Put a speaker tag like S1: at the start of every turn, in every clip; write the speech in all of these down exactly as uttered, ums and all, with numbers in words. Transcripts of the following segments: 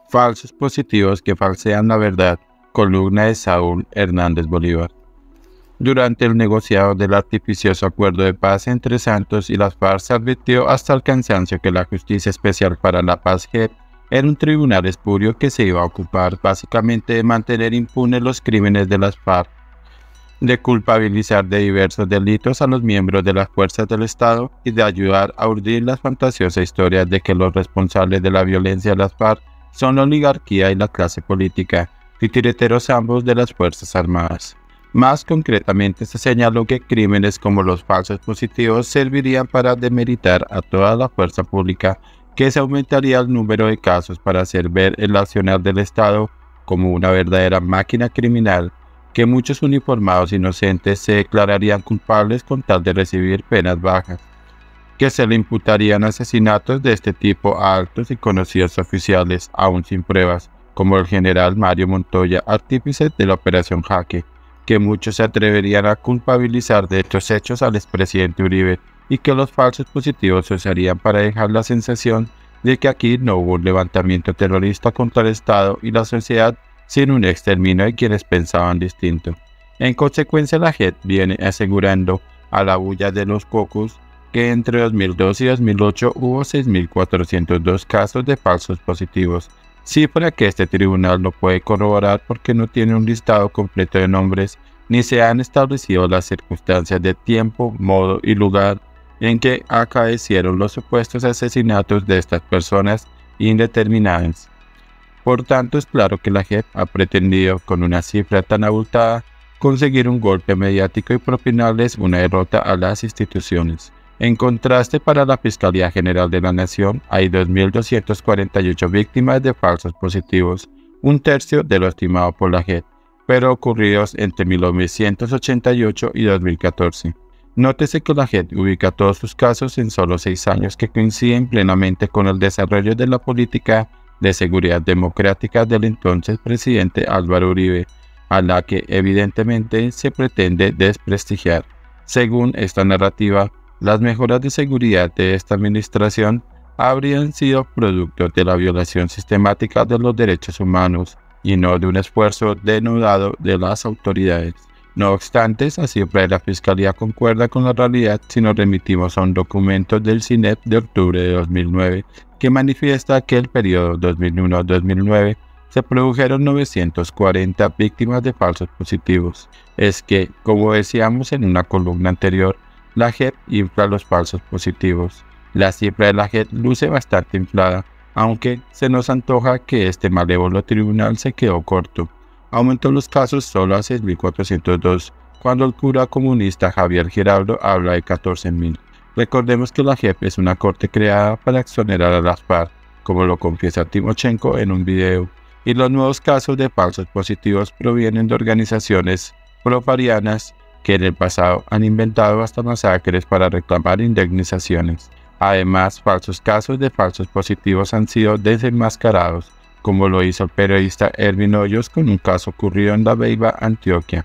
S1: Falsos positivos que falsean la verdad. Columna de Saúl Hernández Bolívar. Durante el negociado del artificioso acuerdo de paz entre Santos y las FARC se advirtió hasta el cansancio que la Justicia Especial para la Paz J E P era un tribunal espurio que se iba a ocupar básicamente de mantener impunes los crímenes de las FARC, de culpabilizar de diversos delitos a los miembros de las fuerzas del Estado y de ayudar a urdir las fantasiosas historias de que los responsables de la violencia de las FARC son la oligarquía y la clase política, titireteros ambos de las Fuerzas Armadas. Más concretamente se señaló que crímenes como los falsos positivos servirían para demeritar a toda la fuerza pública, que se aumentaría el número de casos para hacer ver el accionar del Estado como una verdadera máquina criminal, que muchos uniformados inocentes se declararían culpables con tal de recibir penas bajas, que se le imputarían asesinatos de este tipo a altos y conocidos oficiales, aún sin pruebas, como el general Mario Montoya, artífice de la Operación Jaque, que muchos se atreverían a culpabilizar de estos hechos al expresidente Uribe, y que los falsos positivos se usarían para dejar la sensación de que aquí no hubo un levantamiento terrorista contra el Estado y la sociedad, sino un exterminio de quienes pensaban distinto. En consecuencia, la J E P viene asegurando a la bulla de los cocos que entre dos mil dos y dos mil ocho hubo seis mil cuatrocientos dos casos de falsos positivos, cifra que este tribunal no puede corroborar porque no tiene un listado completo de nombres ni se han establecido las circunstancias de tiempo, modo y lugar en que acaecieron los supuestos asesinatos de estas personas indeterminadas. Por tanto, es claro que la J E P ha pretendido, con una cifra tan abultada, conseguir un golpe mediático y propinarles una derrota a las instituciones. En contraste, para la Fiscalía General de la Nación hay dos mil doscientas cuarenta y ocho víctimas de falsos positivos, un tercio de lo estimado por la J E P, pero ocurridos entre mil novecientos ochenta y ocho y dos mil catorce. Nótese que la J E P ubica todos sus casos en solo seis años que coinciden plenamente con el desarrollo de la política de seguridad democrática del entonces presidente Álvaro Uribe, a la que evidentemente se pretende desprestigiar. Según esta narrativa, las mejoras de seguridad de esta administración habrían sido producto de la violación sistemática de los derechos humanos y no de un esfuerzo denodado de las autoridades. No obstante, esa cifra de la Fiscalía concuerda con la realidad si nos remitimos a un documento del C I N E P de octubre de dos mil nueve que manifiesta que en el periodo dos mil uno a dos mil nueve se produjeron novecientas cuarenta víctimas de falsos positivos. Es que, como decíamos en una columna anterior, la J E P infla los falsos positivos. La cifra de la J E P luce bastante inflada, aunque se nos antoja que este malévolo tribunal se quedó corto. Aumentó los casos solo a seis mil cuatrocientos dos, cuando el cura comunista Javier Giraldo habla de catorce mil. Recordemos que la J E P es una corte creada para exonerar a las FARC, como lo confiesa Timochenko en un video, y los nuevos casos de falsos positivos provienen de organizaciones profarianas que en el pasado han inventado hasta masacres para reclamar indemnizaciones. Además, falsos casos de falsos positivos han sido desenmascarados, como lo hizo el periodista Erwin Hoyos con un caso ocurrido en La Beiba, Antioquia.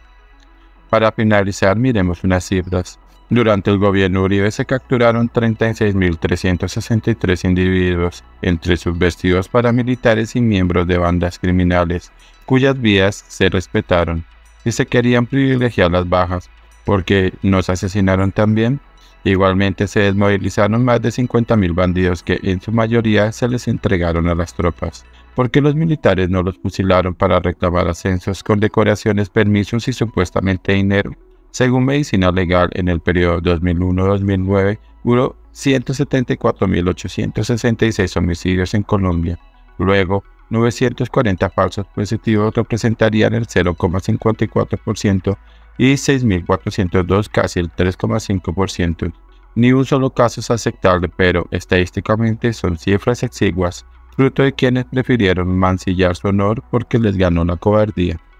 S1: Para finalizar, miremos unas cifras. Durante el gobierno Uribe se capturaron treinta y seis mil trescientos sesenta y tres individuos, entre subvestidos paramilitares y miembros de bandas criminales, cuyas vidas se respetaron, y se querían privilegiar las bajas, porque nos asesinaron también. Igualmente se desmovilizaron más de cincuenta mil bandidos que en su mayoría se les entregaron a las tropas, porque los militares no los fusilaron para reclamar ascensos, condecoraciones, permisos y supuestamente dinero. Según Medicina Legal, en el periodo dos mil uno a dos mil nueve hubo ciento setenta y cuatro mil ochocientos sesenta y seis homicidios en Colombia. Luego, novecientos cuarenta falsos positivos representarían el cero coma cincuenta y cuatro por ciento y seis mil cuatrocientos dos casi el tres coma cinco por ciento. Ni un solo caso es aceptable, pero estadísticamente son cifras exiguas, fruto de quienes prefirieron mancillar su honor porque les ganó la cobardía.